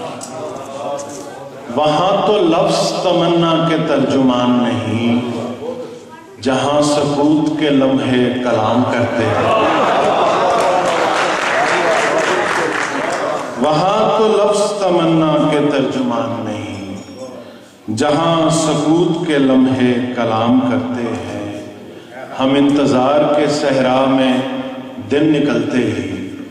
وہاں تو لفظ تمنا کے ترجمان نہیں، جہاں سکوت کے لمحے کلام کرتے ہیں۔ وہاں تو لفظ تمنا کے ترجمان نہیں، جہاں سکوت کے لمحے کلام کرتے ہیں۔ ہم انتظار کے صحرا میں دن نکلتے ہی،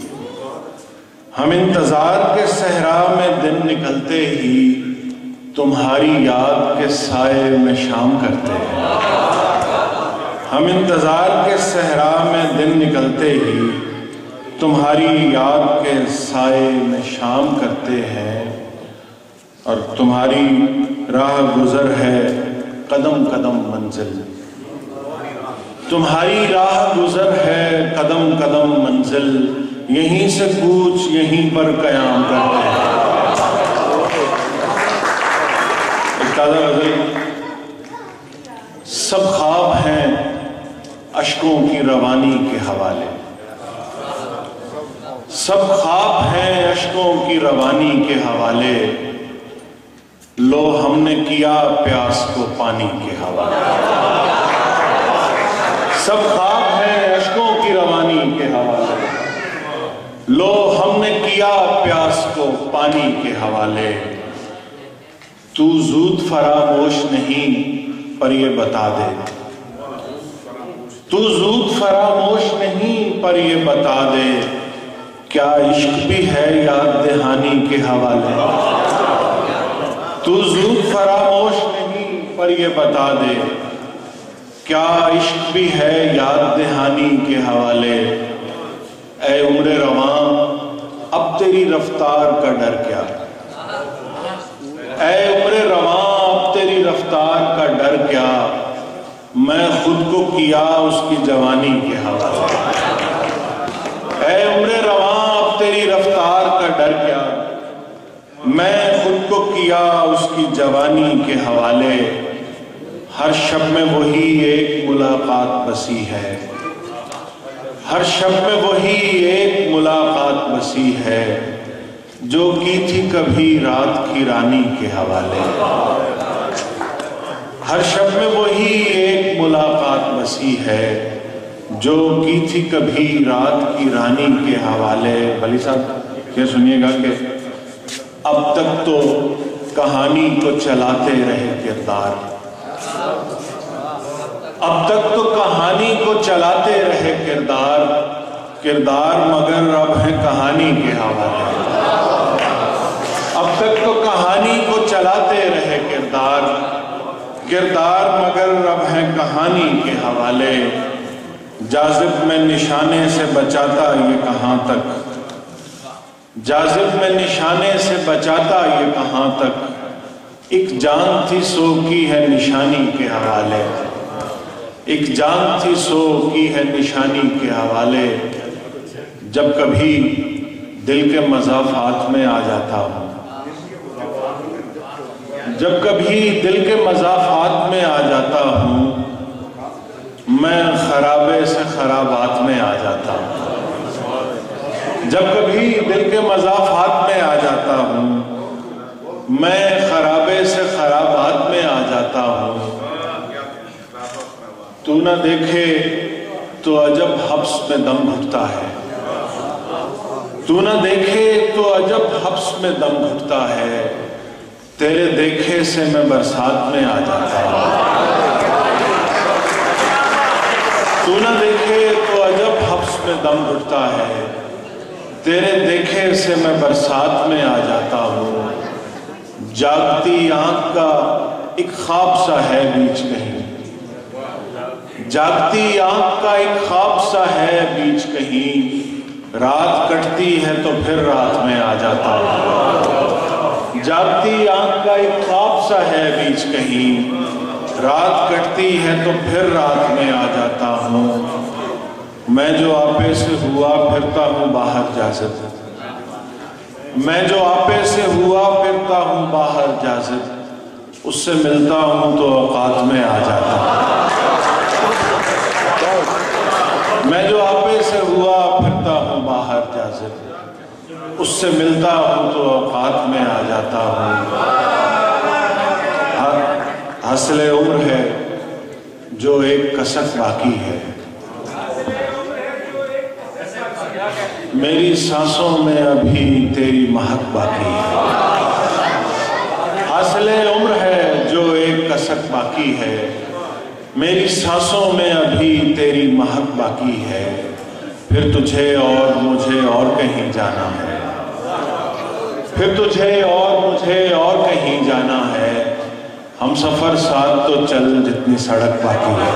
ہم انتظار کے صحرا میں دن نکلتے ہی تمہاری یاد کے سائے میں شام کرتے ہیں۔ ہم انتظار کے صحرا میں دن نکلتے ہی تمہاری یاد کے سائے میں شام کرتے ہیں، اور تمہاری راہ گزر ہے قدم قدم منزل، تمہاری راہ گزر ہے قدم قدم منزل، یہیں سے کوچ یہیں پر قیام کرتے ہیں۔ ایک تازہ غزل، سب خواب ہیں اشکوں کی روانی کے حوالے، سب خواب ہیں اشکوں کی روانی کے حوالے، لو ہم نے کیا پیاس کو پانی کے حوالے۔ سب خواب ہیں اشکوں کی روانی کے حوالے، لو ہم نے کیا پیاس کو پانی کے حوالے۔ تو زود فراموش نہیں پر یہ بتا دے، تو زود فراموش نہیں پر یہ بتا دے، کیا عشق بھی ہے یاد دہانی کے حوالے۔ تو زود فراموش نہیں پر یہ بتا دے، کیا عشق بھی ہے یاد دہانی کے حوالے۔ اے عمر رواں اب تیری رفتار کا ڈر کیا، اے عمر رواں اب تیری رفتار کا ڈر کیا، میں خود کو کیا اس کی جوانی کے حوالے۔ اے عمر رواں اب تیری رفتار کا ڈر کیا، میں خود کو کیا اس کی جوانی کے حوالے۔ ہر شب میں وہی ایک ملاقات بسی ہے، ہر شب میں وہی ایک ملاقات بسی ہے، جو کی تھی کبھی رات کی رانی کے حوالے۔ ہر شب میں وہی ایک ملاقات بسی ہے، جو کی تھی کبھی رات کی رانی کے حوالے۔ بھلی صاحب یہ سنیے گا کہ اب تک تو کہانی کو چلاتے رہے کردار، اب تک تو کہانی کو چلاتے رہے کردار، کردار مگر اب ہے کہانی کے حوالے۔ اب تک تو کہانی کو چلاتے رہے کردار، کردار مگر اب ہے کہانی کے حوالے۔ جاذب میں نشانے سے بچاتا یہ کہاں تک، جاذب میں نشانے سے بچاتا یہ کہاں تک، ایک جان تھی سو کی ہے نشانی کے حوالے، ایک جان تھی سو کی ہے نشانی کے حوالے۔ جب کبھی دل کے مضافات میں آ جاتا ہوں، جب کبھی دل کے مضافات میں آ جاتا ہوں، میں خرابے سے خرابات میں آ جاتا ہوں۔ جب کبھی دل کے مضافات میں آ جاتا ہوں، میں خرابے سے خرابات میں آ جاتا ہوں۔ تو نہ دیکھے تو عجب حبس میں دم گھٹتا ہے، تو نہ دیکھے تو عجب حبس میں دم گھٹتا ہے، تیرے دیکھے سے میں برسات میں آ جاتا ہوں۔ تو نہ دیکھے تو عجب حبس میں دم گھٹتا ہے، تیرے دیکھے سے میں برسات میں آ جاتا ہوں۔ جاگتی آنکھ کا ایک خواب سا ہے بیچ کہیں، جاگتی آنکھ کا ایک خواب سا ہے بیچ کہیں، رات کٹتی ہے تو پھر رات میں آ جاتا ہوں۔ جاگتی آنکھ کا ایک خواب سا ہے بیچ کہیں، رات کٹتی ہے تو پھر رات میں آ جاتا ہوں۔ میں جو آپے سے ہوا پھرتا ہوں باہر جاذب، میں جو آپے سے ہوا پھرتا ہوں باہر جازب، اس سے ملتا ہوں تو اوقات میں آ جاتا ہوں۔ میں جو آپے سے ہوا پھرتا ہوں باہر جازب، اس سے ملتا ہوں تو اوقات میں آ جاتا ہوں۔ حاصل عمر ہے جو ایک کسک باقی ہے، میری سانسوں میں ابھی تیری مہک باقی ہے۔ حاصل عمر ہے جو ایک کسک باقی ہے، میری سانسوں میں ابھی تیری مہک باقی ہے۔ پھر تجھے اور مجھے اور کہیں جانا ہے، پھر تجھے اور مجھے اور کہیں جانا ہے، ہم سفر ساتھ تو چل جتنی سڑک باقی ہے۔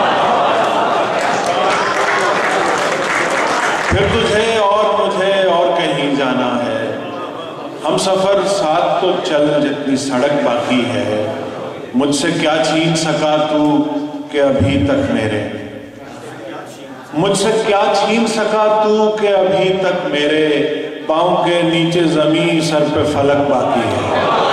پھر تجھے اور مجھے اور کہیں جانا ہے، ہم سفر ساتھ تو چل جتنی سڑک باقی ہے۔ مجھ سے کیا چھین سکا تو کہ ابھی تک میرے، مجھ سے کیا چھین سکا تو کہ ابھی تک میرے، پاؤں کے نیچے زمین سر پہ فلک باقی ہے۔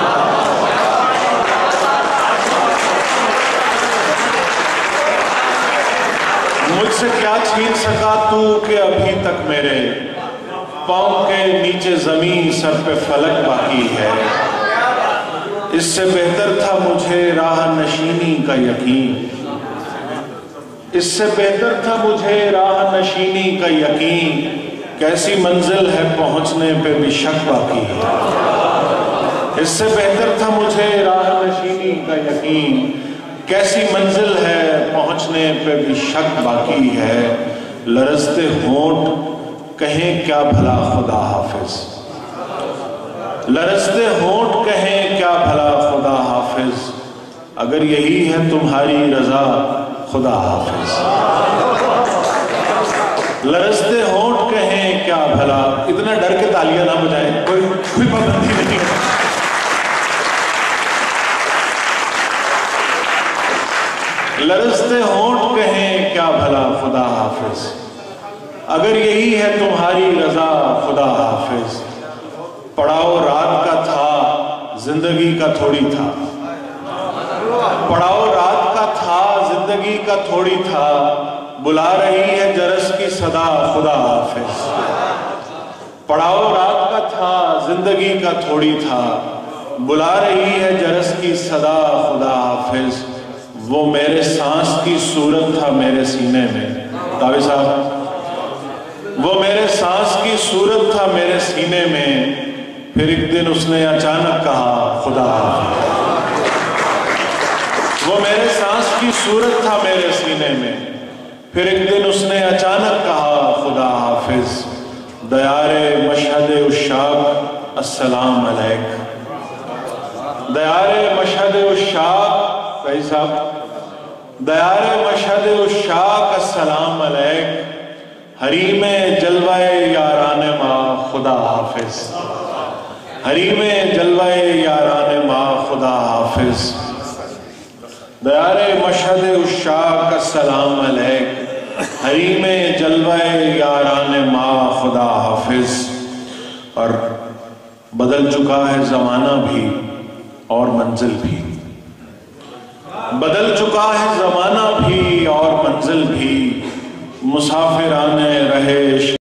مجھ سے کیا چھین سکا تو کہ ابھی تک میرے، پاؤں کے نیچے زمین سر پہ فلک باقی ہے۔ اس سے بہتر تھا مجھے راہ نشینی کا یقین، اس سے بہتر تھا مجھے راہ نشینی کا یقین، کیسی منزل ہے پہنچنے پہ بھی شک باقی ہے۔ اس سے بہتر تھا مجھے راہ نشینی کا یقین، کیسی منزل ہے پہنچنے پہ بھی شک باقی ہے۔ لرزتے ہونٹ کہیں کیا بھلا خدا حافظ، لرزتے ہونٹ کہیں کیا بھلا خدا حافظ، اگر یہی ہے تمہاری رضا خدا حافظ۔ لرزتے ہونٹ کہیں کیا بھلا، اتنا ڈر کے تالیاں نہ بجائیں، کوئی پابندی نہیں ہے۔ لرزتے ہونٹ کہیں کیا بھلا خدا حافظ، اگر یہی ہے تمہاری رضا خدا حافظ۔ پڑاؤ رات کا تھا زندگی کا تھوڑی تھا، پڑاؤ رات کا تھا زندگی کا تھوڑی تھا، بلا رہی ہے جرس کی صدا خدا حافظ۔ پڑاؤ رات کا تھا زندگی کا تھوڑی تھا، بلا رہی ہے جرس کی صدا خدا حافظ۔ وہ میرے سانس کی صورت تھا میرے سینے میں، تاوی صاحب، وہ میرے سانس کی صورت تھا میرے سینے میں، پھر ایک دن اس نے اچانک کہا خدا حافظ۔ وہ میرے سانس کی صورت تھا میرے سینے میں، پھر ایک دن اس نے اچانک کہا خدا حافظ۔ دیار مشہد عشاق السلام علیک، دیار مشہد عشاق، بھائی صاحب، دیار مشہد عشاق السلام علیک، حریم جلوہ یاران ماں خدا حافظ، حریم جلوہ یاران ماں خدا حافظ۔ دیار مشہد عشاق السلام علیک، حریم جلوہ یاران ماں خدا حافظ۔ اور بدل چکا ہے زمانہ بھی اور منزل بھی، بدل چکا ہے زمانہ بھی اور منزل بھی، مسافران رہے